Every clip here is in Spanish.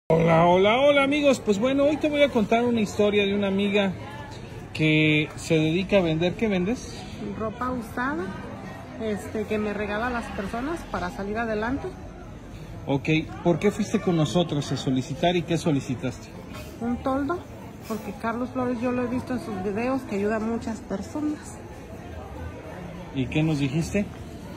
Hola, hola, hola amigos, pues bueno, hoy te voy a contar una historia de una amiga que se dedica a vender. ¿Qué vendes? Ropa usada, que me regala a las personas para salir adelante. Ok, ¿por qué fuiste con nosotros a solicitar y qué solicitaste? Un toldo, porque Carlos Flores yo lo he visto en sus videos que ayuda a muchas personas. ¿Y qué nos dijiste?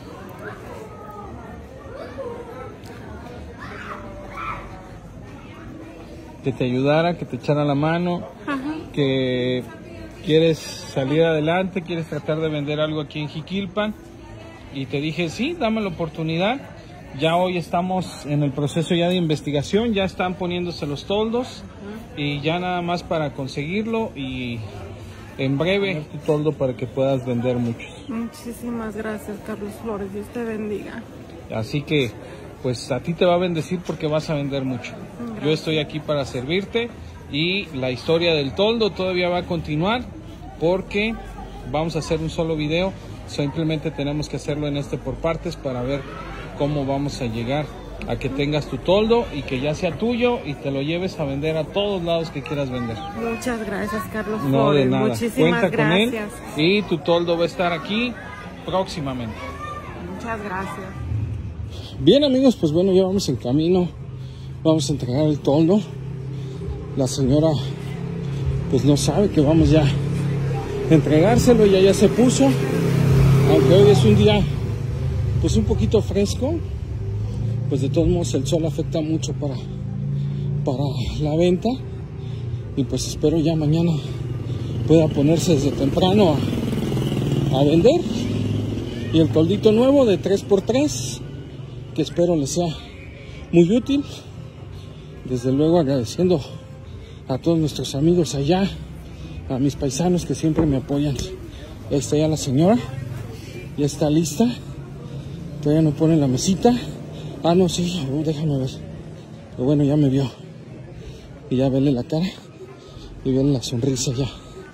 Que te ayudara, que te echara la mano. Ajá. Que quieres salir adelante, quieres tratar de vender algo aquí en Jiquilpan. Y te dije, sí, dame la oportunidad. Ya hoy estamos en el proceso ya de investigación, ya están poniéndose los toldos. Y ya nada más para conseguirlo y en breve tu toldo para que puedas vender muchos. Muchísimas gracias, Carlos Flores, Dios te bendiga. Así que pues a ti te va a bendecir porque vas a vender mucho. Gracias. Yo estoy aquí para servirte y la historia del toldo todavía va a continuar porque vamos a hacer un solo video. Simplemente tenemos que hacerlo en por partes para ver cómo vamos a llegar a que tengas tu toldo y que ya sea tuyo y te lo lleves a vender a todos lados que quieras vender. Muchas gracias, Carlos Flores. No, de nada. Muchísimas Cuenta gracias. con él y tu toldo va a estar aquí próximamente. Muchas gracias. Bien amigos, pues bueno, ya vamos en camino. Vamos a entregar el toldo. La señora pues no sabe que vamos ya a entregárselo, ya se puso. Aunque hoy es un día pues un poquito fresco, pues de todos modos el sol afecta mucho para la venta. Y pues espero ya mañana pueda ponerse desde temprano a vender. Y el toldito nuevo de 3x3, que espero les sea muy útil. Desde luego agradeciendo a todos nuestros amigos allá, a mis paisanos que siempre me apoyan. Ahí está ya la señora, ya está lista. Todavía no pone la mesita. Ah, no, sí, déjame ver. Pero bueno, ya me vio. Y ya vele la cara. Y vele la sonrisa ya.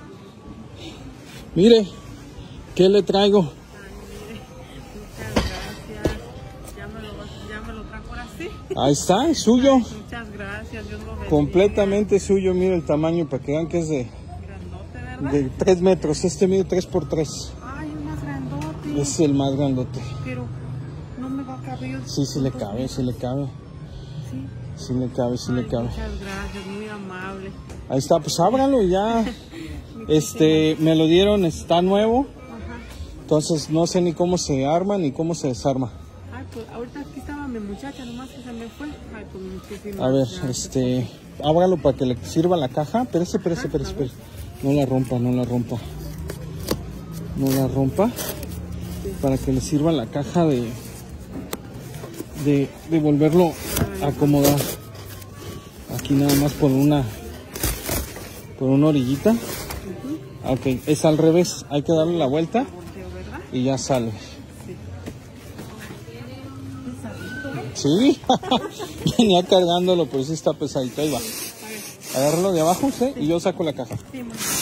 Mire, ¿qué le traigo? Ya me lo trajo ahora sí. Ahí está, es suyo. Muchas gracias, Dios lo bendiga. Completamente suyo. Mire el tamaño para que vean que es Grandote, ¿verdad? de 3 metros. Este mide 3x3. Ay, un más grandote. Es el más grandote. Pero no me va a caber. Sí, sí le cabe, sí le cabe. Sí. Sí le cabe, sí le cabe. Muchas gracias, muy amable. Ahí está, pues ábralo y ya. Me lo dieron, está nuevo. Ajá. Entonces no sé ni cómo se arma ni cómo se desarma. Ay, pues ahorita aquí estaba mi muchacha, nomás que se me fue. Ay, pues muchísimas A ver, gracias. ábralo para que le sirva la caja. Espérese. No la rompa. No la rompa. Para que le sirva la caja de volverlo a acomodar. Aquí nada más por una orillita. Ok, es al revés. Hay que darle la vuelta Volteo, ¿verdad? y ya sale. Sí, venía cargándolo, pero sí está pesadito. Ahí va. Agárralo de abajo, ¿sí? Y yo saco la caja. Sí,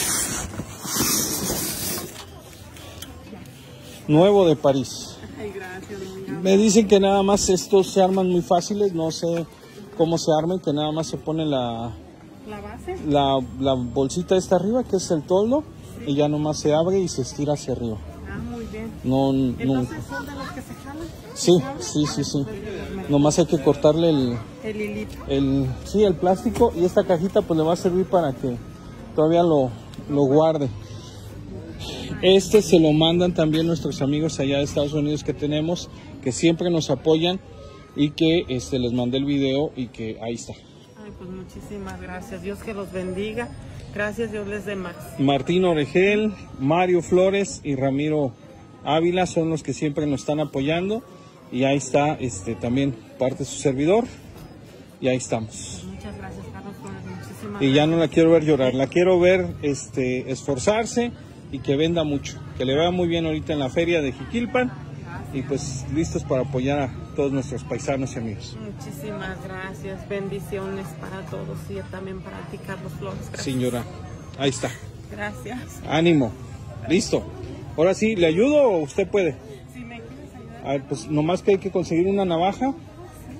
Nuevo de París. ay, gracias, muy amable. Me dicen que nada más estos se arman muy fáciles. No sé cómo se armen, que nada más se pone ¿La base? la bolsita esta arriba, que es el toldo, y ya nomás se abre y se estira hacia arriba. Ah, muy bien. No. Entonces, ¿son de los que se jalan? Sí. Nomás hay que cortarle El hilito. el plástico, y esta cajita pues le va a servir para que todavía lo guarde. Se lo mandan también nuestros amigos allá de Estados Unidos que tenemos, que siempre nos apoyan, y que les mandé el video y que ahí está. Ay, pues muchísimas gracias. Dios que los bendiga. Gracias, Dios les dé más. Martín Oregel, Mario Flores y Ramiro Ávila son los que siempre nos están apoyando, y ahí está también parte de su servidor, y ahí estamos. Muchas gracias, Carlos Flores. Muchísimas Y ya gracias. no la quiero ver llorar, la quiero ver esforzarse y que venda mucho, que le vaya muy bien ahorita en la feria de Jiquilpan, y pues listos para apoyar a todos nuestros paisanos y amigos. Muchísimas gracias. Bendiciones para todos y también para ti, Carlos Flores. Gracias. Señora, ahí está. Gracias. Ánimo. Listo. Ahora sí, ¿le ayudo o usted puede? Si me quieres ayudar. A ver, pues nomás que hay que conseguir una navaja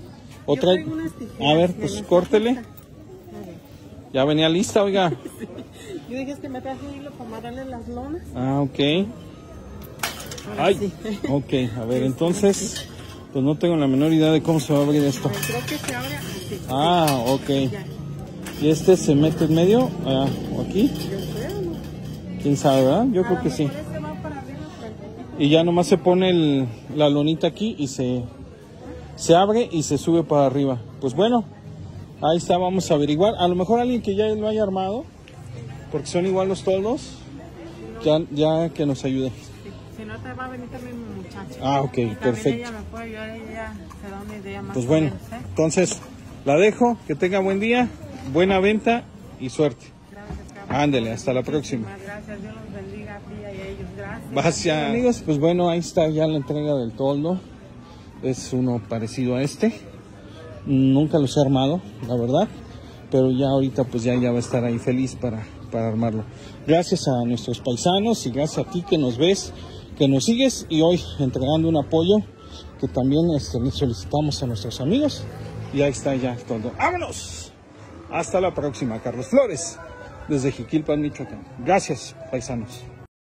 Otra. Yo traigo unas tijeras A ver, de pues la córtele. cajita. A ver. Ya venía lista, oiga. Yo dije que me traje un hilo para amarrarle las lonas. Ah, ok. Ahora Ay, sí. ok, a ver, entonces, pues no tengo la menor idea de cómo se va a abrir esto. Creo que se abre así. Ah, ok. Ya. ¿Y este se mete en medio? Ah, ¿aquí? Yo creo, ¿no? ¿Quién sabe, verdad? Yo A creo lo que sí. mejor este va para arriba, para el- Y ya nomás se pone la lonita aquí y se abre y se sube para arriba. Pues bueno, ahí está, vamos a averiguar. A lo mejor alguien que ya lo haya armado, porque son igual los toldos, ya que nos ayude. Si no, te va a venir también mi muchacha. Ah, ok, Y también perfecto. ella me puede ayudar, ella se da una idea más. Pues o bueno, menos, ¿eh? entonces la dejo, que tenga buen día, buena venta y suerte. Gracias, Carlos. Ándele, hasta la próxima. Muchísimas gracias, Dios los bendiga a ti y a ellos. Gracias. Gracias. Amigos, pues bueno, ahí está ya la entrega del toldo. Es uno parecido a este. Nunca los he armado, la verdad. Pero ya ahorita pues ya va a estar ahí feliz para armarlo. Gracias a nuestros paisanos y gracias a ti que nos ves, que nos sigues y hoy entregando un apoyo que también le solicitamos a nuestros amigos. Y ahí está ya todo. ¡Vámonos! Hasta la próxima. Carlos Flores, desde Jiquilpan, Michoacán. Gracias, paisanos.